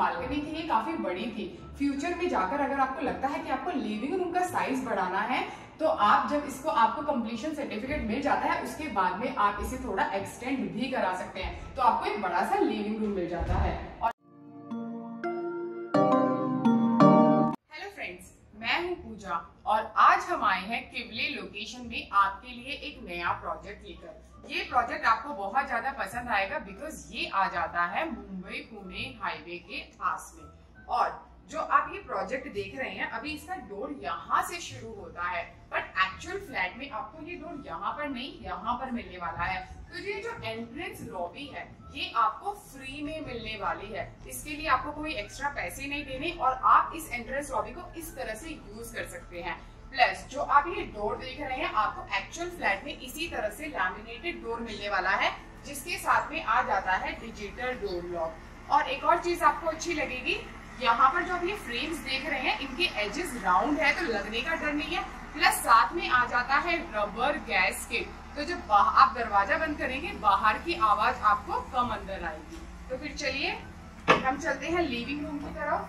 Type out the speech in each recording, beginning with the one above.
Balcony थी ये काफी बड़ी थी। फ्यूचर में जाकर अगर आपको लगता है कि आपको लिविंग रूम का साइज बढ़ाना है तो आप जब इसको आपको कंप्लीशन सर्टिफिकेट मिल जाता है उसके बाद में आप इसे थोड़ा एक्सटेंड भी करा सकते हैं, तो आपको एक बड़ा सा लिविंग रूम मिल जाता है। और हेलो फ्रेंड्स, मैं हूं पूजा और आज हम आए हैं किवले लोकेशन में आपके लिए एक नया प्रोजेक्ट लेकर। ये प्रोजेक्ट आपको बहुत ज्यादा पसंद आएगा बिकॉज ये आ जाता है मुंबई पुणे हाईवे के पास में। और जो आप ये प्रोजेक्ट देख रहे हैं अभी इसका डोर यहाँ से शुरू होता है, बट एक्चुअल फ्लैट में आपको ये डोर यहाँ पर नहीं यहाँ पर मिलने वाला है। तो ये जो एंट्रेंस लॉबी है ये आपको फ्री में मिलने वाली है, इसके लिए आपको कोई एक्स्ट्रा पैसे नहीं देने और आप इस एंट्रेंस लॉबी को इस तरह से यूज कर सकते हैं। प्लस जो आप ये डोर देख रहे हैं आपको एक्चुअल फ्लैट में इसी तरह से लैमिनेटेड डोर मिलने वाला है, जिसके साथ में आ जाता है डिजिटल डोर लॉक। और एक और चीज आपको अच्छी लगेगी, यहाँ पर जो आप ये फ्रेम्स देख रहे हैं इनके एजेस राउंड है तो लगने का डर नहीं है। प्लस साथ में आ जाता है रबर गैस्केट, तो जब आप दरवाजा बंद करेंगे बाहर की आवाज आपको कम अंदर आएगी। तो फिर चलिए हम चलते हैं लिविंग रूम की तरफ।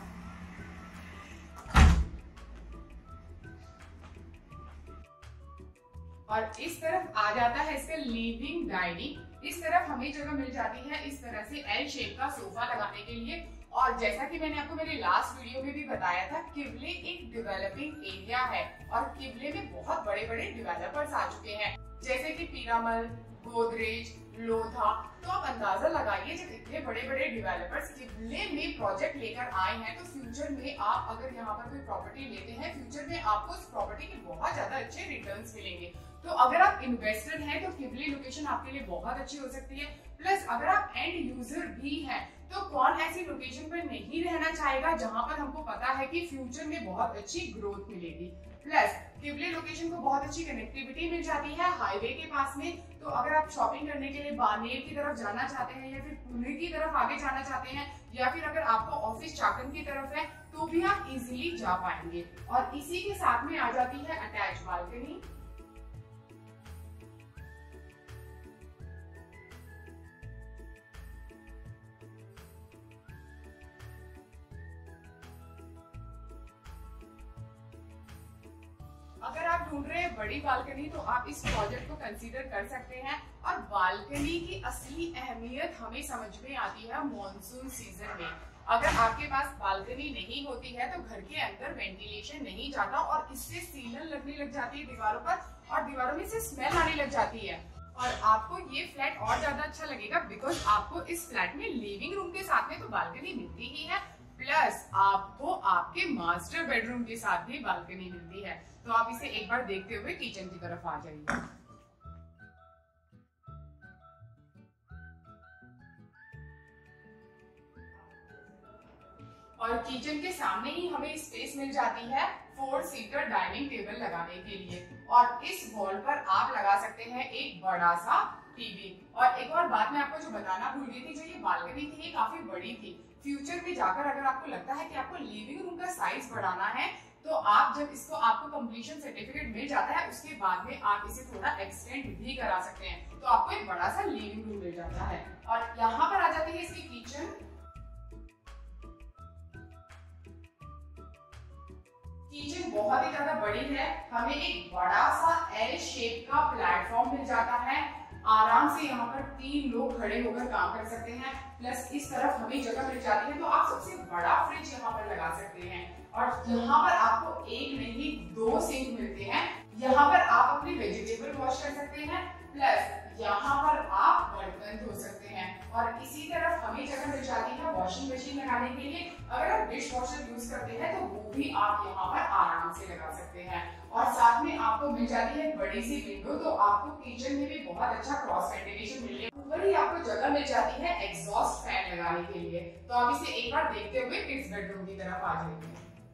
और इस तरफ आ जाता है इसका लिविंग डाइनिंग। इस तरफ हमें जगह मिल जाती है इस तरह से एल शेप का सोफा लगाने के लिए। और जैसा कि मैंने आपको मेरे लास्ट वीडियो में भी बताया था, किवले एक डेवलपिंग एरिया है और किवले में बहुत बड़े बड़े डेवलपर्स आ चुके हैं जैसे कि पीरामल, गोदरेज, लोधा। तो आप अंदाजा लगाइए जब इतने बड़े बड़े डेवलपर्स किवले में प्रोजेक्ट लेकर आए हैं तो फ्यूचर में आप अगर यहाँ पर कोई प्रॉपर्टी लेते हैं फ्यूचर में आपको उस प्रॉपर्टी के बहुत ज्यादा अच्छे रिटर्न्स मिलेंगे। तो अगर आप इन्वेस्टर हैं तो किवले लोकेशन आपके लिए बहुत अच्छी हो सकती है। प्लस अगर आप एंड यूजर भी हैं तो कौन ऐसी लोकेशन पर नहीं रहना चाहेगा जहां पर हमको पता है कि फ्यूचर में बहुत अच्छी ग्रोथ मिलेगी। प्लस किवले लोकेशन को बहुत अच्छी कनेक्टिविटी मिल जाती है हाईवे के पास में। तो अगर आप शॉपिंग करने के लिए बानेर की तरफ जाना चाहते हैं या फिर पुणे की तरफ आगे जाना चाहते हैं या फिर अगर आपका ऑफिस चाकन की तरफ है तो भी आप इजीली जा पाएंगे। और इसी के साथ में आ जाती है अटैच बालकनी। अगर आप ढूंढ रहे हैं बड़ी बालकनी तो आप इस प्रोजेक्ट को कंसीडर कर सकते हैं। और बालकनी की असली अहमियत हमें समझ में आती है मॉनसून सीजन में। अगर आपके पास बालकनी नहीं होती है तो घर के अंदर वेंटिलेशन नहीं जाता और इससे सीलन लगने लग जाती है दीवारों पर और दीवारों में से स्मेल आने लग जाती है। और आपको ये फ्लैट और ज्यादा अच्छा लगेगा बिकॉज आपको इस फ्लैट में लिविंग रूम के साथ में तो बालकनी मिलती ही है, प्लस आपको आपके मास्टर बेडरूम के साथ भी बालकनी मिलती है। तो आप इसे एक बार देखते हुए किचन की तरफ आ जाइए। और किचन के सामने ही हमें स्पेस मिल जाती है 4 सीटर डाइनिंग टेबल लगाने के लिए। और इस वॉल पर आप लगा सकते हैं एक बड़ा सा टीवी। और एक और बात मैं आपको जो बताना भूल गई थी, जो ये बालकनी थी ये काफी बड़ी थी। फ्यूचर में जाकर अगर आपको लगता है कि आपको लिविंग रूम का साइज बढ़ाना है तो आप जब इसको आपको कंप्लीशन सर्टिफिकेट मिल जाता है उसके बाद में आप इसे थोड़ा एक्सटेंड भी करा सकते हैं, तो आपको एक बड़ा सा लिविंग रूम मिल जाता है। और यहाँ पर आ जाती है इसकी किचन। किचन बहुत ही ज्यादा बड़ी है, हमें एक बड़ा सा एल शेप का प्लेटफॉर्म मिल जाता है। आराम से यहाँ पर 3 लोग खड़े होकर काम कर सकते हैं। प्लस इस तरफ हमें जगह मिल जाती है तो आप सबसे बड़ा फ्रिज यहाँ पर लगा सकते हैं। और यहाँ पर आपको एक नहीं 2 सिंक मिलते हैं। यहाँ पर आप अपनी वेजिटेबल वॉश कर सकते हैं, प्लस यहाँ पर आप बर्तन धो सकते हैं। और इसी तरफ हमें जगह मिल जाती है वॉशिंग मशीन लगाने के लिए। अगर आप डिश वॉशर यूज करते हैं तो वो भी आप यहाँ पर आराम से लगा सकते हैं। और साथ में आपको मिल जाती है बड़ी सी विंडो, तो आपको किचन में भी बहुत अच्छा क्रॉस वेंटिलेशन मिलने ऊपर ही आपको जगह मिल जाती है एग्जॉस्ट फैन लगाने के लिए। तो आप इसे एक बार देखते हुए किड्स बेडरूम की तरफ आ जाएंगे।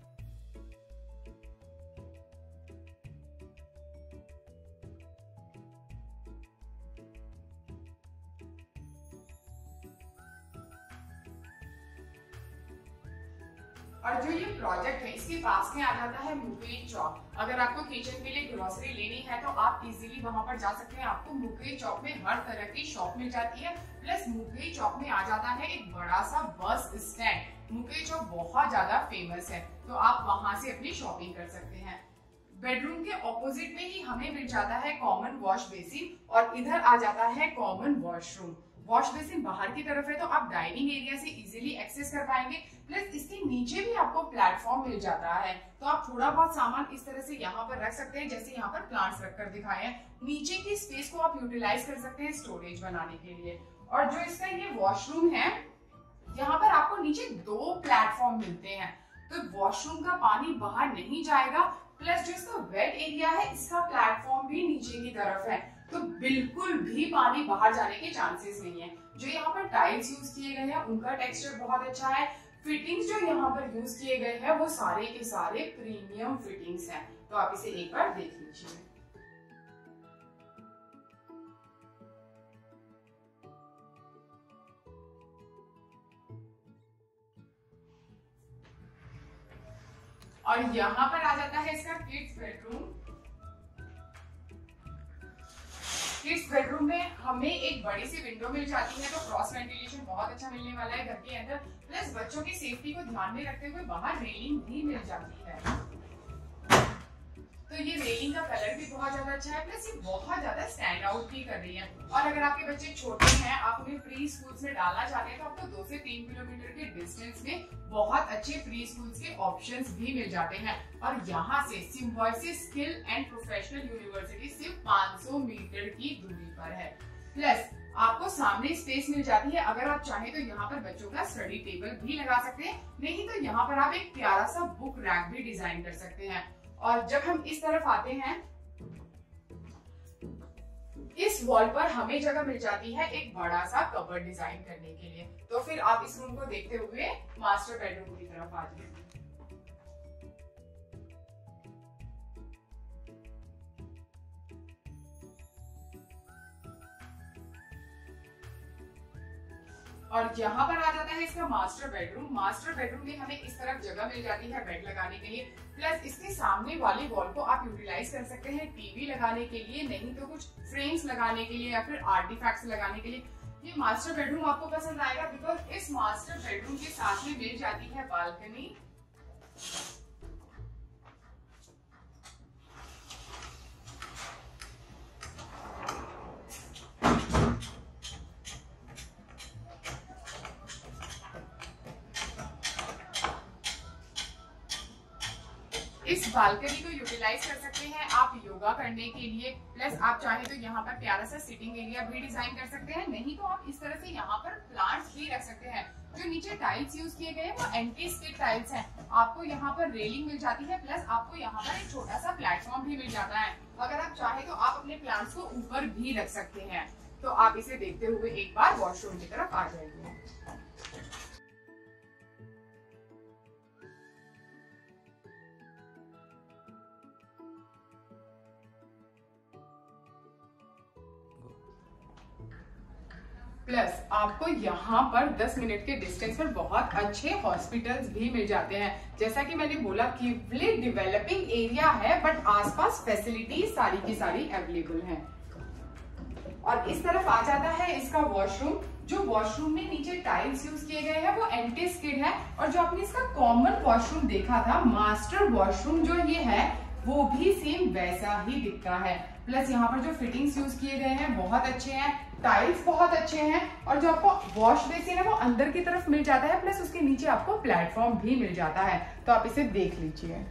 और जो ये प्रोजेक्ट है इसके पास में आ जाता है मुकेश चौक। अगर आपको किचन के लिए ग्रोसरी लेनी है तो आप इजीली वहां पर जा सकते हैं। आपको मुकेश चौक में हर तरह की शॉप मिल जाती है। प्लस मुकेश चौक में आ जाता है एक बड़ा सा बस स्टैंड। मुकेश चौक बहुत ज्यादा फेमस है, तो आप वहां से अपनी शॉपिंग कर सकते हैं। बेडरूम के ऑपोजिट में ही हमें मिल जाता है कॉमन वॉश बेसिन और इधर आ जाता है कॉमन वॉशरूम। वॉश बेसिन बाहर की तरफ है तो आप डाइनिंग एरिया से इजीली एक्सेस कर पाएंगे। प्लस इसके नीचे भी आपको प्लेटफॉर्म मिल जाता है, तो आप थोड़ा बहुत सामान इस तरह से यहाँ पर रख सकते हैं, जैसे यहाँ पर प्लांट्स रखकर दिखाए हैं। नीचे की स्पेस को आप यूटिलाइज कर सकते हैं स्टोरेज बनाने के लिए। और जो इसका ये वॉशरूम है, यहाँ पर आपको नीचे 2 प्लेटफॉर्म मिलते हैं, तो वॉशरूम का पानी बाहर नहीं जाएगा। प्लस जो इसका वेट एरिया है, इसका प्लेटफॉर्म भी नीचे की तरफ है, तो बिल्कुल भी पानी बाहर जाने के चांसेस नहीं है। जो यहाँ पर टाइल्स यूज किए गए हैं उनका टेक्सचर बहुत अच्छा है। फिटिंग्स जो यहाँ पर यूज किए गए हैं वो सारे के सारे प्रीमियम फिटिंग्स हैं, तो आप इसे एक बार देख लीजिए। और यहाँ पर आ जाता है इसका किड्स बेडरूम। किड्स बेडरूम में हमें एक बड़ी सी विंडो मिल जाती है, तो क्रॉस वेंटिलेशन बहुत अच्छा मिलने वाला है घर के अंदर। प्लस बच्चों की सेफ्टी को ध्यान में रखते हुए बाहर रेलिंग भी मिल जाती है, तो ये रेलिंग का कलर भी बहुत ज्यादा अच्छा है। प्लस ये बहुत ज्यादा स्टैंड आउट भी कर रही है। और अगर आपके बच्चे छोटे हैं, आप उन्हें प्री स्कूल्स में डालना चाहते हैं, तो आपको 2 से 3 किलोमीटर के डिस्टेंस में बहुत अच्छे प्री स्कूल्स के ऑप्शंस भी मिल जाते हैं। और यहाँ से Symbiosis skill and professional university सिर्फ 500 मीटर की दूरी पर है। प्लस आपको सामने स्पेस मिल जाती है, अगर आप चाहें तो यहाँ पर बच्चों का स्टडी टेबल भी लगा सकते हैं, नहीं तो यहाँ पर आप एक प्यारा सा बुक रैक भी डिजाइन कर सकते हैं। और जब हम इस तरफ आते हैं, इस वॉल पर हमें जगह मिल जाती है एक बड़ा सा कबर्ड डिजाइन करने के लिए। तो फिर आप इस रूम को देखते हुए मास्टर बेडरूम की तरफ आ जाइए। और यहाँ पर आ जाता है इसका मास्टर बेडरूम। मास्टर बेडरूम में हमें इस तरफ जगह मिल जाती है बेड लगाने के लिए। प्लस इसके सामने वाली वॉल को आप यूटिलाइज कर सकते हैं टीवी लगाने के लिए, नहीं तो कुछ फ्रेम्स लगाने के लिए या फिर आर्टिफैक्ट्स लगाने के लिए। ये मास्टर बेडरूम आपको पसंद आएगा, बिकॉज इस मास्टर बेडरूम के साथ में मिल जाती है बालकनी। इस बालकनी को यूटिलाइज कर सकते हैं आप योगा करने के लिए। प्लस आप चाहे तो यहाँ पर प्यारा सा सिटिंग एरिया भी डिजाइन कर सकते हैं, नहीं तो आप इस तरह से यहाँ पर प्लांट्स भी रख सकते हैं। जो नीचे टाइल्स यूज किए गए हैं वो एंटी स्किड टाइल्स हैं। आपको यहाँ पर रेलिंग मिल जाती है, प्लस आपको यहाँ पर एक छोटा सा प्लेटफॉर्म भी मिल जाता है। अगर आप चाहे तो आप अपने प्लांट्स को ऊपर भी रख सकते हैं। तो आप इसे देखते हुए एक बार वॉशरूम की तरफ आ जाएंगे। प्लस आपको यहाँ पर 10 मिनट के डिस्टेंस पर बहुत अच्छे हॉस्पिटल्स भी मिल जाते हैं। जैसा कि मैंने बोला कि डेवलपिंग एरिया है, बट आसपास फैसिलिटीज सारी की सारी अवेलेबल हैं। और इस तरफ आ जाता है इसका वॉशरूम। जो वॉशरूम में नीचे टाइल्स यूज किए गए हैं वो एंटी स्किड है, और जो आपने इसका कॉमन वॉशरूम देखा था, मास्टर वॉशरूम जो ये है वो भी सेम वैसा ही दिखता है। प्लस यहाँ पर जो फिटिंग्स यूज किए गए हैं बहुत अच्छे हैं, टाइल्स बहुत अच्छे हैं, और जो आपको वॉश बेसिन है वो अंदर की तरफ मिल जाता है। प्लस उसके नीचे आपको प्लेटफॉर्म भी मिल जाता है, तो आप इसे देख लीजिए।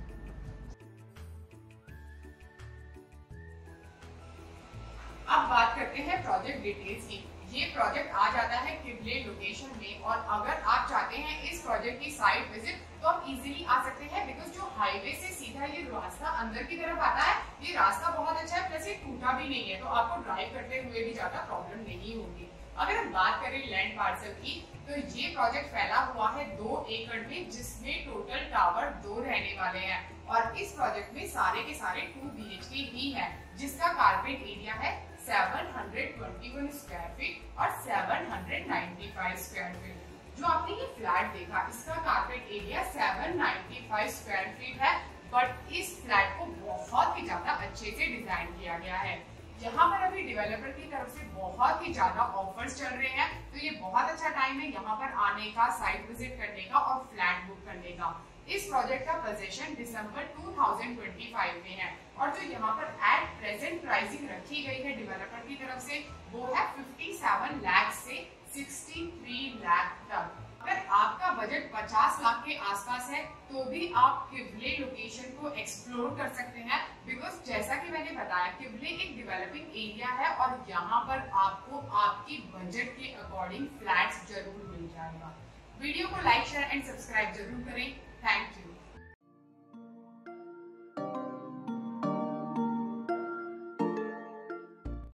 अब बात करते हैं प्रोजेक्ट डिटेल्स की। ये प्रोजेक्ट आ जाता है किबले लोकेशन में, और अगर आप चाहते हैं इस प्रोजेक्ट की साइट विजिट तो आप इजीली आ सकते हैं, बिकॉज जो हाईवे से सीधा ये रास्ता अंदर की तरफ आता है, ये रास्ता बहुत अच्छा है, प्लस ये टूटा भी नहीं है, तो आपको ड्राइव करते हुए भी ज्यादा प्रॉब्लम नहीं होगी। अगर हम बात करें लैंड पार्सल की, तो ये प्रोजेक्ट फैला हुआ है 2 एकड़ में, जिसमें टोटल टावर 2 रहने वाले हैं। और इस प्रोजेक्ट में सारे के सारे 2 BHK ही है, जिसका कारपेट एरिया है 721 स्क्वायर फीट और 795 स्क्वायर फीट। जो आपने ये फ्लैट देखा, इसका कारपेट एरिया 795 स्क्वायर फीट है, बट इस फ्लैट को बहुत ही ज्यादा अच्छे से डिजाइन किया गया है। यहाँ पर अभी डेवलपर की तरफ से बहुत ही ज्यादा ऑफर्स चल रहे हैं, तो ये बहुत अच्छा टाइम है यहाँ पर आने का, साइट विजिट करने का और फ्लैट बुक करने का। इस प्रोजेक्ट का पोजीशन दिसंबर 2025 में है और जो यहाँ पर एट प्रेजेंट प्राइसिंग रखी गई है डेवलपर की तरफ से वो है 57 लाख से 63 लाख तक। अगर आपका बजट 50 लाख के आसपास है तो भी आप किवले लोकेशन को एक्सप्लोर कर सकते हैं, बिकॉज जैसा कि मैंने बताया किवले एक डेवलपिंग एरिया है और यहाँ पर आपको आपकी बजट के अकॉर्डिंग फ्लैट्स जरूर मिल जाएगा। वीडियो को लाइक, शेयर एंड सब्सक्राइब जरूर करें। Thank you.